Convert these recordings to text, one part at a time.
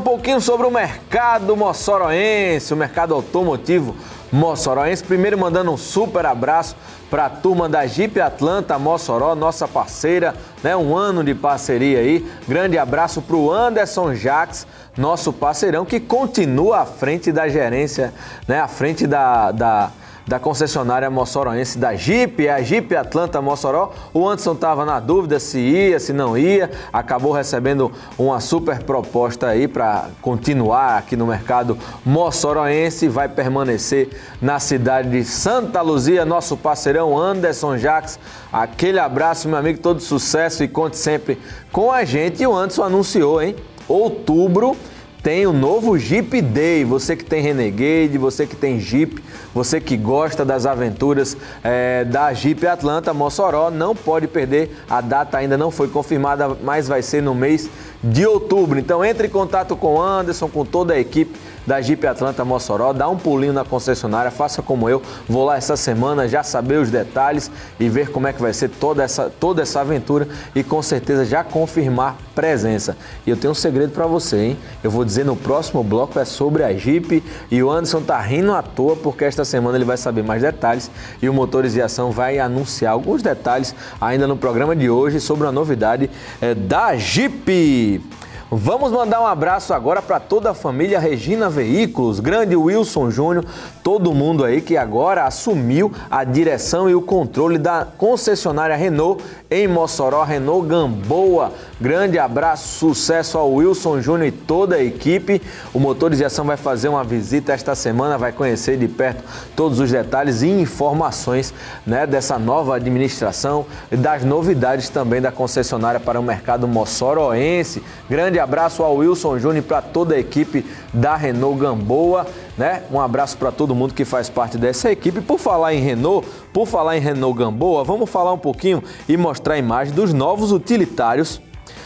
pouquinho sobre o mercado moçoroense, o mercado automotivo moçoroense. Primeiro mandando um super abraço para a turma da Jeep Atlanta Mossoró, nossa parceira, né? Um ano de parceria aí. Grande abraço para o Anderson Jacques, nosso parceirão, que continua à frente da gerência, né? À frente da concessionária moçoroense da Jeep, a Jeep Atlanta Mossoró. O Anderson estava na dúvida se ia, se não ia, acabou recebendo uma super proposta aí para continuar aqui no mercado moçoroense, vai permanecer na cidade de Santa Luzia, nosso parceirão Anderson Jacques. Aquele abraço, meu amigo, todo sucesso e conte sempre com a gente. E o Anderson anunciou, hein? Outubro tem o novo Jeep Day. Você que tem Renegade, você que tem Jeep, você que gosta das aventuras da Jeep Atlanta Mossoró, não pode perder. A data ainda não foi confirmada, mas vai ser no mês de outubro. Então entre em contato com o Anderson, com toda a equipe da Jeep Atlanta Mossoró, dá um pulinho na concessionária, faça como eu, vou lá essa semana já saber os detalhes e ver como é que vai ser toda essa aventura e com certeza já confirmar presença. E eu tenho um segredo para você, hein? Eu vou dizer no próximo bloco, é sobre a Jeep, e o Anderson tá rindo à toa porque esta semana ele vai saber mais detalhes e o Motores em Ação vai anunciar alguns detalhes ainda no programa de hoje sobre a novidade da Jeep. Vamos mandar um abraço agora para toda a família Regina Veículos, grande Wilson Júnior, todo mundo aí que agora assumiu a direção e o controle da concessionária Renault em Mossoró, Renault Gamboa. Grande abraço, sucesso ao Wilson Júnior e toda a equipe. O Motores em Ação vai fazer uma visita esta semana, vai conhecer de perto todos os detalhes e informações, né, dessa nova administração e das novidades também da concessionária para o mercado moçoroense. Grande abraço ao Wilson Júnior e para toda a equipe da Renault Gamboa, né? Um abraço para todo mundo que faz parte dessa equipe. Por falar em Renault Gamboa, vamos falar um pouquinho e mostrar a imagem dos novos utilitários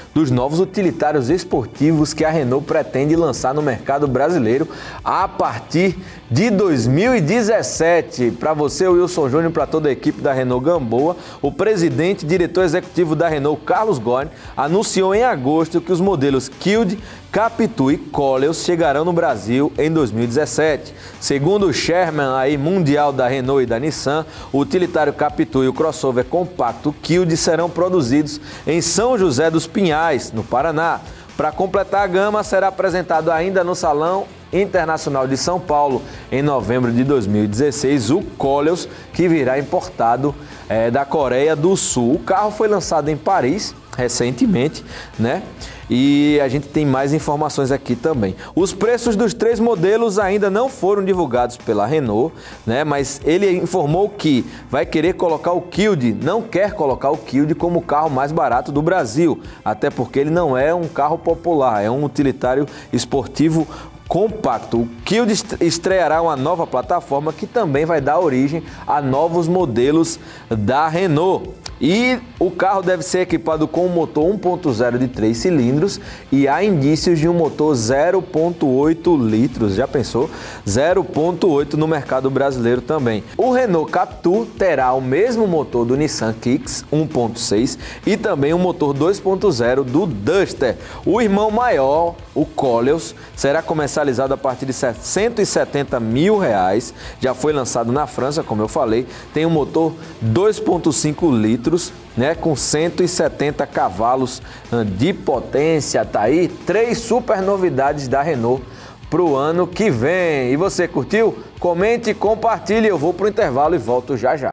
esportivos que a Renault pretende lançar no mercado brasileiro a partir de 2017. Para você, Wilson Júnior, para toda a equipe da Renault Gamboa, o presidente e diretor executivo da Renault, Carlos Ghosn, anunciou em agosto que os modelos Kwid, Capitu e Koleos chegarão no Brasil em 2017. Segundo o chairman aí mundial da Renault e da Nissan, o utilitário Capitu e o crossover compacto Kwid serão produzidos em São José dos Pinhais, no Paraná. Para completar a gama, será apresentado ainda no Salão Internacional de São Paulo, em novembro de 2016, o Koleos, que virá importado da Coreia do Sul. O carro foi lançado em Paris recentemente, né? E a gente tem mais informações aqui também. Os preços dos 3 modelos ainda não foram divulgados pela Renault, né? Mas ele informou que vai querer colocar o Kwid, não quer colocar o Kwid como o carro mais barato do Brasil, até porque ele não é um carro popular, é um utilitário esportivo compacto. O Kwid estreará uma nova plataforma que também vai dar origem a novos modelos da Renault. E o carro deve ser equipado com um motor 1.0 de 3 cilindros e há indícios de um motor 0.8 litros, já pensou? 0.8 no mercado brasileiro também. O Renault Capitu terá o mesmo motor do Nissan Kicks 1.6 e também um motor 2.0 do Duster. O irmão maior, o Koleos, será comercializado a partir de R$170 mil, já foi lançado na França, como eu falei, tem um motor 2.5 litros, né, com 170 cavalos de potência. Tá aí 3 super novidades da Renault para o ano que vem. E você curtiu? Comente e compartilhe. Eu vou para o intervalo e volto já já.